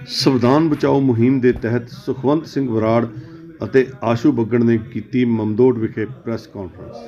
संविधान बचाओ मुहिम के तहत सुखवंत सिंह बराड़ ਅਤੇ आशू बग्गड़ ने की ममदोट विखे प्रैस कॉन्फ्रेंस।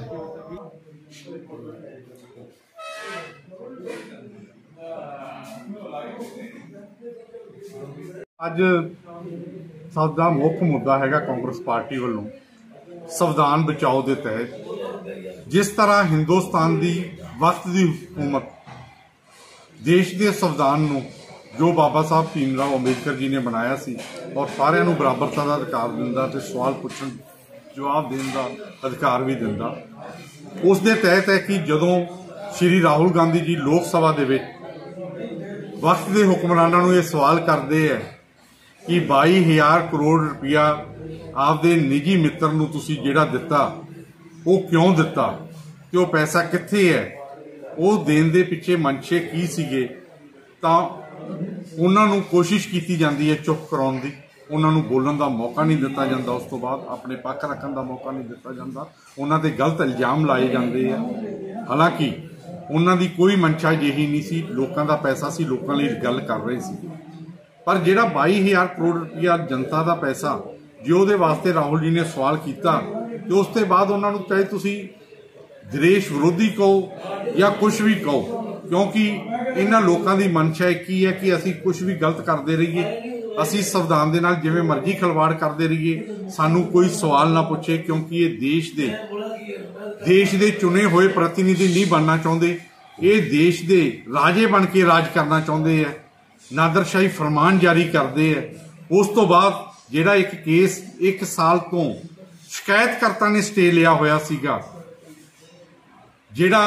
ਅੱਜ ਸਭ ਦਾ ਮੁੱਖ ਮੁੱਦਾ ਹੈਗਾ ਕਾਂਗਰਸ ਪਾਰਟੀ ਵੱਲੋਂ ਸੰਵਿਧਾਨ ਬਚਾਓ ਦੇ ਤਹਿਤ ਜਿਸ ਤਰ੍ਹਾਂ ਹਿੰਦੁਸਤਾਨ ਦੀ ਵਕਤ ਦੀ ਹਕੂਮਤ ਦੇਸ਼ ਦੇ ਸੰਵਿਧਾਨ ਨੂੰ जो बाबा साहब भीमराव अंबेडकर जी ने बनाया सी और सारिਆਂ ਨੂੰ बराबरता का अधिकार दिंदा ते सवाल पुछण जवाब देने का अधिकार भी दिंदा। उस दे तहत है कि जदों श्री राहुल गांधी जी लोक सभा दे विच वक्त के हुक्मरानां नूं ये सवाल करते हैं कि 22,000 करोड़ रुपया आपदे निजी मित्र नूं तुसीं जिहड़ा दिता वो क्यों दिता ते वो पैसा कित्थे है, वो देण दे पिछे मंशे की सीगे। तां उन्होंने कोशिश की जाती है चुप कराने की, उन्होंने बोलने का मौका नहीं दिता जाता, उस तो बाद अपने पक्ष रखने का मौका नहीं दिता जाता, उन्होंने गलत इल्जाम लाए जाते हैं। हालांकि उन्होंने कोई मंशा यही नहीं सी, लोगों का पैसा सी, लोगों लिए गल कर रहे सी। पर जिहड़ा 22,000 करोड़ रुपया जनता का पैसा जो दे वास्ते राहुल जी ने सवाल किया तो उसके बाद उन्होंने चाहे तुसी देश विरोधी कहो या कुछ भी कहो, क्योंकि इन्हां लोगों की मंशा एक ही है कि असी कुछ भी गलत करते रहिए, असी संविधान के नाल जिवें मर्जी खिलवाड़ करते रहिए, सानू कोई सवाल ना पूछे, क्योंकि ये देश दे चुने हुए प्रतिनिधि नहीं बनना चाहते, ये देश दे राजे बन के राज करना चाहते हैं, नादरशाही फरमान जारी करते हैं। उस तो बाद जिहड़ा एक केस 1 साल तो शिकायतकर्ता ने स्टे लिया होया सीगा, जिहड़ा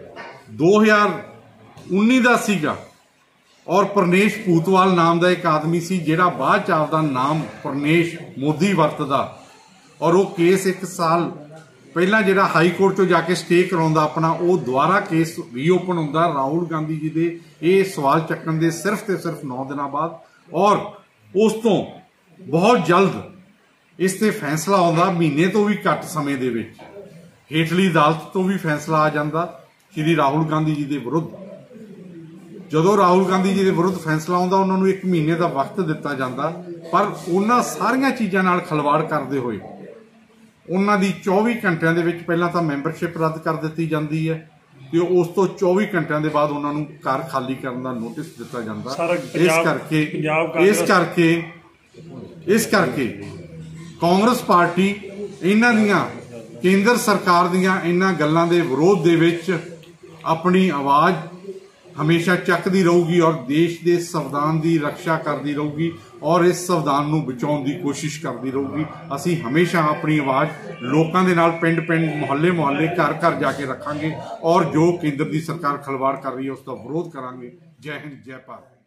2019 का सीगा, और परनेश पूतवाल नाम का एक आदमी सी जिहड़ा बाद च आपदा नाम परनेश मोदी वरतदा, और वो केस 1 साल पहला जिहड़ा हाई कोर्ट चो जाके स्टे कराउंदा अपना, वो दोबारा केस रीओपन हुंदा राहुल गांधी जी दे ये सवाल चक्कण दे सिर्फ ते सिर्फ 9 दिन बाद, और उस तो बहुत जल्द इस ते फैसला आउंदा, महीने तो भी घट समय दे विच हेठली अदालत तो भी फैसला आ जाता श्री राहुल गांधी जी के विरुद्ध। जदों राहुल गांधी जी के विरुद्ध फैसला आता उन्होंने 1 महीने का वक्त दिता जाता, पर उन्होंने सारिया चीज़ों नाल खिलवाड़ करते हुए उन्होंने 24 घंटिया के पहला तो मैंबरशिप रद्द कर दी जाती है, तो उस तो 24 घंटिया के बाद उन्होंने घर खाली करने का नोटिस दिता जाता। इस करके कांग्रेस पार्टी इन्हां दियां केंद्र सरकार दियां इन्हां गल्लां दे विरोध दे विच अपनी आवाज़ हमेशा चकदी रहूगी और देश के संविधान की रक्षा करती रहूगी और इस संविधान नूं बचाउण की कोशिश करती रहूगी। असी हमेशा अपनी आवाज़ लोगों के नाल पिंड पिंड मुहल्ले मुहल्ले घर घर जाके रखांगे और जो केंद्र की सरकार खिलवाड़ कर रही है उसका विरोध करांगे। जय हिंद, जय भारत।